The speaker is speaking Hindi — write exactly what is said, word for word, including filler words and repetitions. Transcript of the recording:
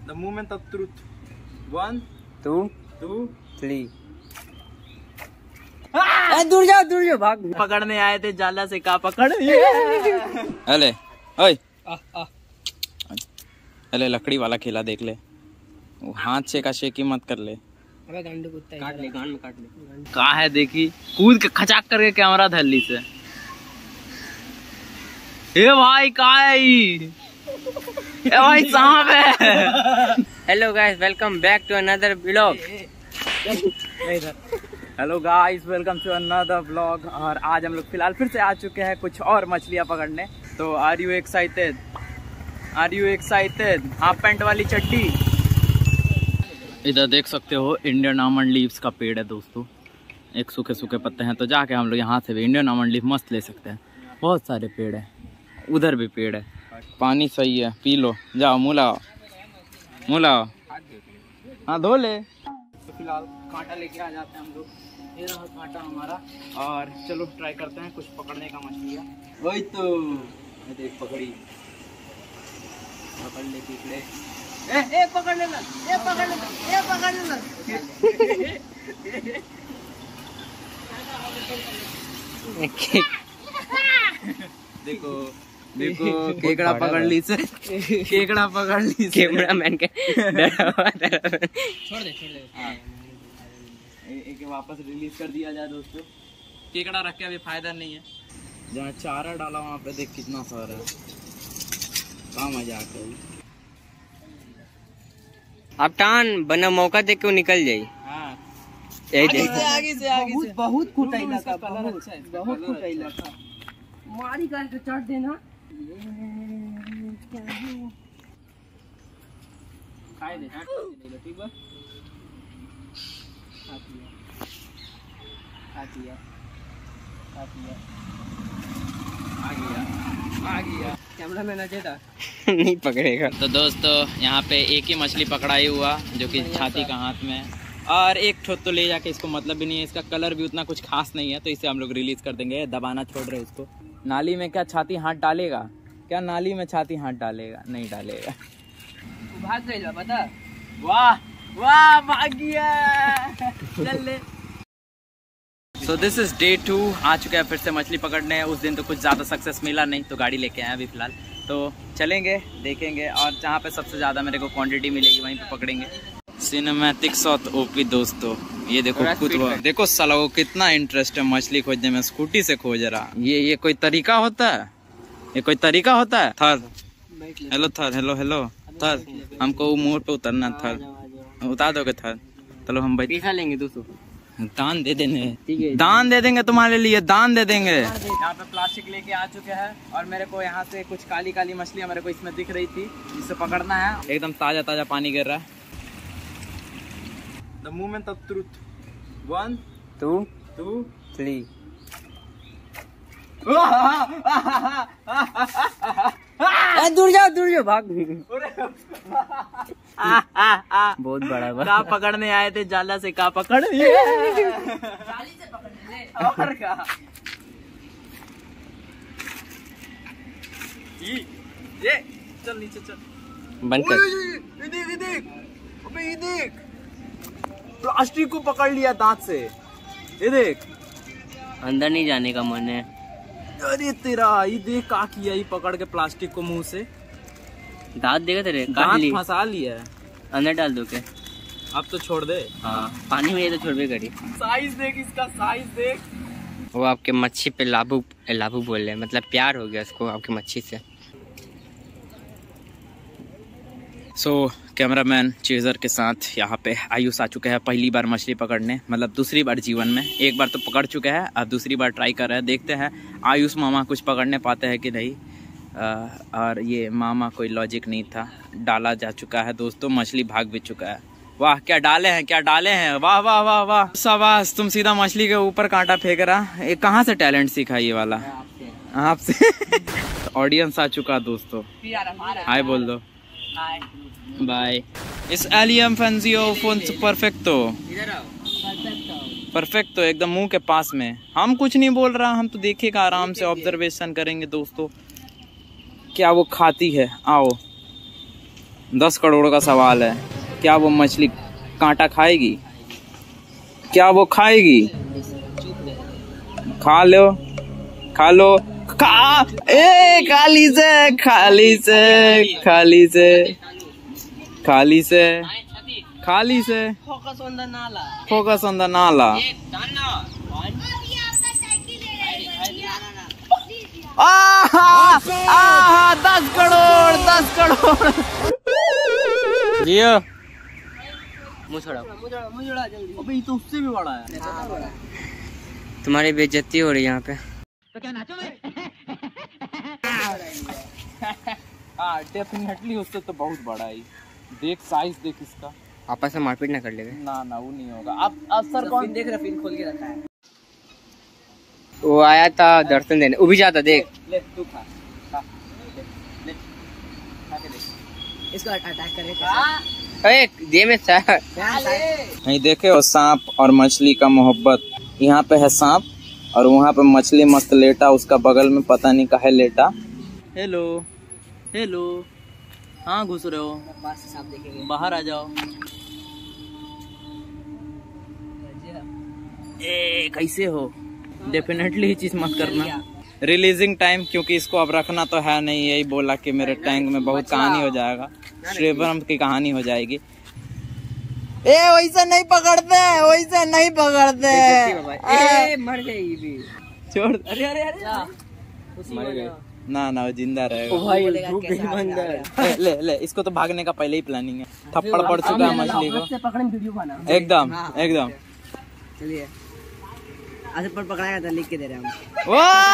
The moment of truth. One, two, two, three. दूर जाओ दूर जाओ भाग। पकड़ने आए थे जाला से का पकड़। अले ओए अले लकड़ी वाला खेला देख ले, वो हाथ से का शेकी मत कर ले। अबे गांडू कुत्ता है, काट ले गांड में काट ले। कहाँ है देखी, कूद के खचाक करके कैमरा धल्ली से। ए भाई कहाँ है ये? ए भाई सांप है। Hello guys, welcome back to another vlog. Hello guys, welcome to another vlog. और आज हम लोग फिलहाल फिर से आ चुके हैं कुछ और मछलियाँ पकड़ने। तो are you excited? Are you excited? Half pant वाली चड्डी। इधर देख सकते हो इंडियन आमंड लीव्स का पेड़ है दोस्तों। एक सूखे सूखे पत्ते हैं, तो जाके हम लोग यहाँ से भी इंडियन आमंड लीव मस्त ले सकते हैं। बहुत सारे पेड़ है, उधर भी पेड़ है। पानी सही है, पी लो। जाओ मुँह लाओ, मुँह लाओ। हाँ धो ले। तो फिलहाल कांटा लेके आ जाते हैं हम लोग। ये रहा कांटा हमारा, और चलो ट्राई करते हैं कुछ पकड़ने का मछलियाँ। वही तो देख पकड़ी, पकड़ ले पिछले। ए, ए पकड़ लेना, ए पकड़ लेना, ए पकड़ लेना। देखो देखो केकड़ा पकड़ ली से, केकड़ा पकड़ ली। कैमरा मैन के छोड़ दे छोड़ दे। एक वापस रिलीज कर दिया जाए दोस्तों। केकड़ा रख के अभी फायदा नहीं है। जहाँ चारा डाला वहाँ पे देख कितना सारा है। कहाँ मजाक है। अब टान बना मौका देख के निकल जाये। हाँ यही देख, आगे से आगे से बहुत कुटाइला का, कलर अच्छा है, बहुत कुटाइला का। मारी का चाट देना। खाए दे ठीक बा। कैमरा मैन अजय था। नहीं पकड़ेगा। तो दोस्तों यहाँ पे एक ही मछली पकड़ाई हुआ, जो कि छाती का हाथ में, और एक ठोत तो ले जाके इसको मतलब भी नहीं है। इसका कलर भी उतना कुछ खास नहीं है, तो इसे हम लोग रिलीज कर देंगे। दबाना छोड़ रहे इसको। नाली में क्या छाती हाथ डालेगा? क्या नाली में छाती हाथ डालेगा? नहीं डालेगा। भाग गई पता। वाह वाह भाग गया। चल ले। So this is day two. आ चुके हैं फिर से मछली पकड़ने। उस दिन तो कुछ ज़्यादा सक्सेस मिला नहीं, तो गाड़ी लेके आए अभी फिलहाल। तो चलेंगे, देखेंगे, और जहाँ पे सबसे ज़्यादा मेरे को क्वांटिटी मिलेगी वहीं पे पकड़ेंगे। सिनेमैटिक शॉट ओपी दोस्तों। ये देखो खुद देखो साला वो कितना इंटरेस्ट है मछली खोजने में, स्कूटी से खोज रहा। ये ये कोई तरीका होता है? ये कोई तरीका होता है? थर हेलो थर, हेलो हेलो थर, हमको मोड़ पे उतरना। थर उतार दोगे थर? चलो हम बैठ लेंगे दोस्तों। दान दे देंगे, दान दे देंगे तुम्हारे लिए, दान दे देंगे। यहाँ पे प्लास्टिक लेके आ चुके हैं, और मेरे को यहाँ से कुछ काली काली मछलियाँ मेरे को इसमें दिख रही थी, जिससे पकड़ना है। एकदम ताजा ताजा पानी गिर रहा है। The moment of truth. One, two, two, three. दूर जाओ दूर जाओ भाग। बहुत बड़ा बड़ा का पकड़ने आए थे जाला से का पकड़। जाली से पकड़ ले। और का ये चल नीचे चल। बंद कर। ये देख ये देख, अबे ये देख, प्लास्टिक को पकड़ लिया दांत से। ये देख, अंदर नहीं जाने का मन है। अरे तेरा ये देख का किया, ये पकड़ के प्लास्टिक को मुंह से दांत देगा तेरे, दांत फंसा लिया है। अंदर डाल दो के। अब तो छोड़ दे। हाँ पानी में ये तो छोड़ भी करी। साइज देख इसका, साइज देख। वो आपके मच्छी पे लाभू लाभू बोल रहे हैं, मतलब प्यार हो गया उसको आपकी मच्छी से। सो कैमरामैन चेजर के साथ यहाँ पे आयुष आ चुके हैं पहली बार मछली पकड़ने, मतलब दूसरी बार जीवन में। एक बार तो पकड़ चुके हैं, अब दूसरी बार ट्राई कर रहे हैं। देखते हैं आयुष मामा कुछ पकड़ने पाते हैं कि नहीं। आ, और ये मामा कोई लॉजिक नहीं था, डाला जा चुका है दोस्तों, मछली भाग भी चुका है। वाह क्या डाले हैं, क्या डाले हैं, वाह वाह वाह वाह, शाबाश। तुम सीधा मछली के ऊपर कांटा फेंक रहा। ये कहाँ से टैलेंट सीखा ये वाला? आपसे। ऑडियंस आ चुका दोस्तों, हाय बोल दो, बाय। इस एलियम फैंसियो फोन परफेक्टो, परफेक्टो एकदम मुंह के पास में। हम कुछ नहीं बोल रहा, हम तो देखेगा, आराम से ऑब्जर्वेशन करेंगे दोस्तों क्या वो खाती है। आओ दस करोड़ का सवाल है, क्या वो मछली कांटा खाएगी? क्या वो खाएगी? खा लो, खा लो, खा ए खाली से, खाली से, खाली से, खाली से, खाली से। Focus on the nala. Focus on the nala. आहा, आहा, दस करोड़, दस करोड़। जियो मुँह छोड़ो। मुझे मुझे जल्दी। अबे ये तो उससे भी बड़ा है। तुम्हारी बेइज्जती हो रही है यहाँ पे। हाँ डेफिनेटली उससे तो बहुत बड़ा है। देख साइज देख इसका। आपस में मारपीट ना कर ले। ना ना वो नहीं होगा। अब अब सर कौन देख रहा फिर खोल के रखा है। वो आया था दर्शन देने, वो भी जाता देख। ले तू खा, खा, ले, ले, खा के देख। इसको अटैक करेगा। अरे दे में सा नहीं देखे हो सांप और मछली का मोहब्बत। यहाँ पे है सांप और वहाँ पे मछली मस्त लेटा, उसका बगल में पता नहीं काहे लेटा। हेलो हेलो, हाँ घुस रहे हो? सांप देखेंगे। बाहर आ जाओ। ए कैसे हो? डेफिनेटली ये चीज मत करना। रिलीजिंग टाइम, क्योंकि इसको अब रखना तो है नहीं, यही बोला कि मेरे टैंक में बहुत कहानी हो जाएगा, श्रीवरम की कहानी हो जाएगी। ए वैसे नहीं पकड़ते, वैसे नहीं पकड़ते। ए मर गई भी। छोड़। अरे अरे अरे मर गई। ना ना वो जिंदा रहेगा। ओ भाई धूप भी बंद है। ले, ले ले इसको तो भागने का पहले ही प्लानिंग है। थप्पड़ पड़ चुका है मछली को। से पकड़ने वीडियो बना। एकदम एकदम। चलिए आज पर पकड़ाया था, लिख के दे रहे हैं हम। वाह